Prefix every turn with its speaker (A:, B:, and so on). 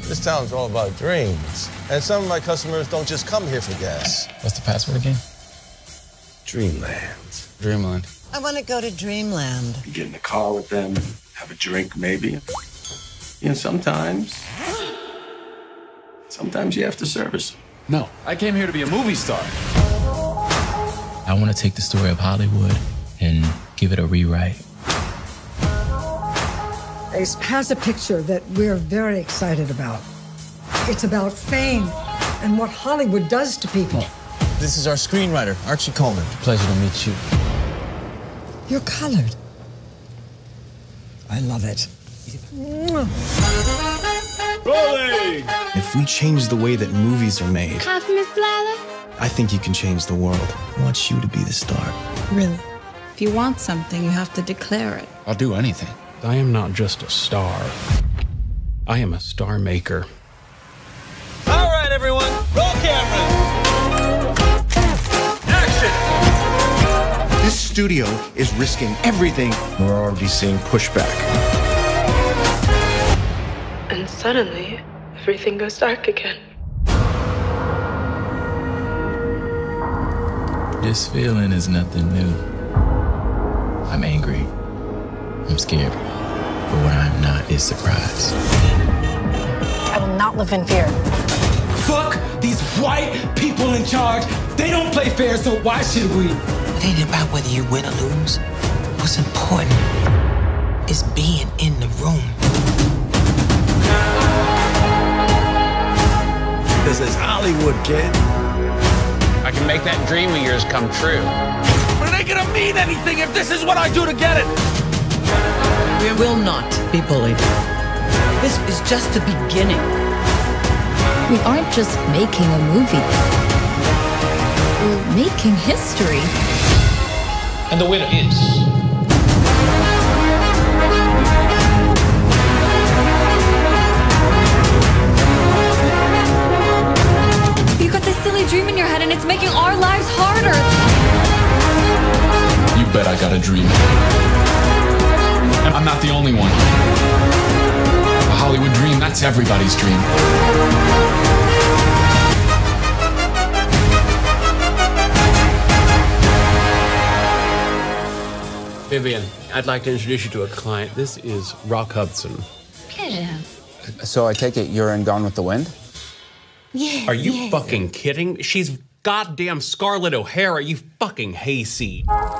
A: This town's all about dreams. And some of my customers don't just come here for gas.
B: What's the password again?
A: Dreamland.
B: Dreamland.
C: I want to go to Dreamland.
D: You get in the car with them, have a drink maybe. You know, sometimes you have to service them.
B: No, I came here to be a movie star. I want to take the story of Hollywood and give it a rewrite.
E: Ace has a picture that we're very excited about. It's about fame and what Hollywood does to people.
F: This is our screenwriter, Archie Coleman. Pleasure to meet you.
E: You're colored. I love it.
D: Rolling!
F: If we change the way that movies are made,
G: Coffee, Miss Lila?
F: I think you can change the world. I want you to be the star.
E: Really?
G: If you want something, you have to declare it.
B: I'll do anything.
H: I am not just a star. I am a star maker.
A: All right, everyone, roll cameras. Action!
I: This studio is risking everything.
F: We're already seeing pushback.
J: And suddenly, everything goes dark again.
B: This feeling is nothing new. I'm angry. I'm scared. But what I'm not is surprised.
C: I will not live in fear.
K: Fuck these white people in charge. They don't play fair, so why should we?
L: It ain't about whether you win or lose. What's important is being in the room.
F: This is Hollywood, kid.
H: I can make that dream of yours come true.
K: But it ain't gonna mean anything if this is what I do to get it.
C: We will not be bullied. This is just the beginning.
G: We aren't just making a movie. We're making history.
H: And the winner is...
G: You got this silly dream in your head and it's making our lives harder.
B: You bet I got a dream. I'm not the only one. A Hollywood dream, that's everybody's dream.
H: Vivian, I'd like to introduce you to a client. This is Rock Hudson.
G: Pleasure.
M: So I take it you're in Gone with the Wind?
G: Yes.
H: Are you fucking kidding? She's goddamn Scarlett O'Hara, you fucking hayseed.